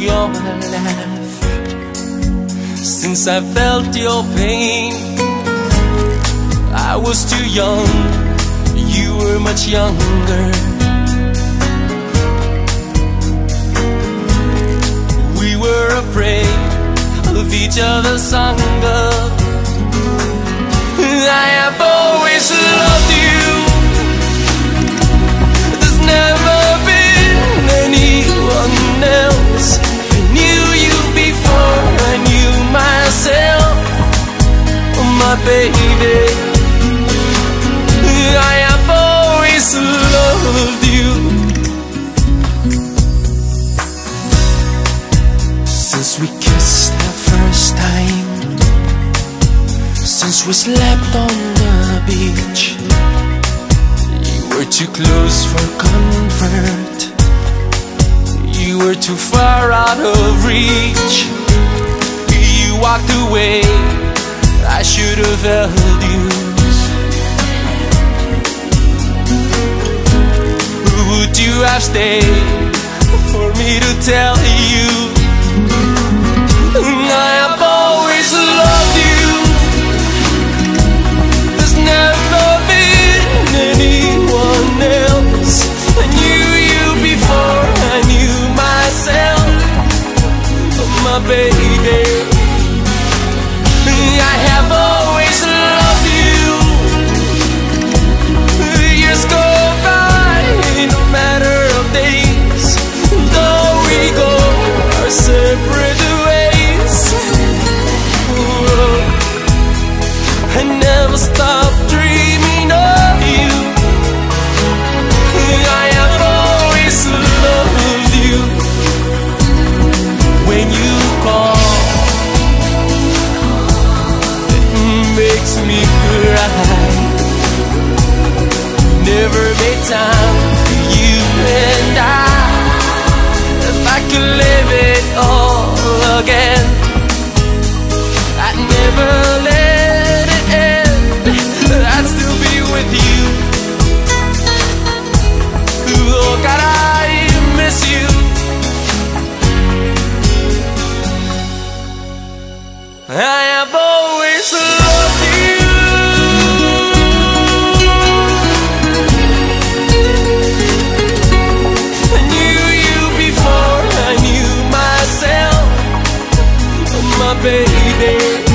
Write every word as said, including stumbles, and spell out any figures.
your laugh. Since I felt your pain, I was too young, you were much younger. We were afraid of each other's hunger. I have always loved you. There's never been anyone else. I knew you before I knew myself, my baby. I have always loved you. Since we kissed the first time, since we slept on the beach, you were too close for comfort, you were too far out of reach. You walked away, I should have held you. Would you have stayed for me to tell you I have always loved you? There's never been anyone else. I knew you before I knew myself, my baby. I have always loved you. Years go by, no matter of days, though we go our separate ways. Whoa. I never stop dreaming of you. I have always loved you. When you call, it makes me cry. Never made time for you and I. If I could live it all again, I'd never let it end. I'd still be with you. Oh God, I miss you. I have always loved you. I knew you before I knew myself, my baby.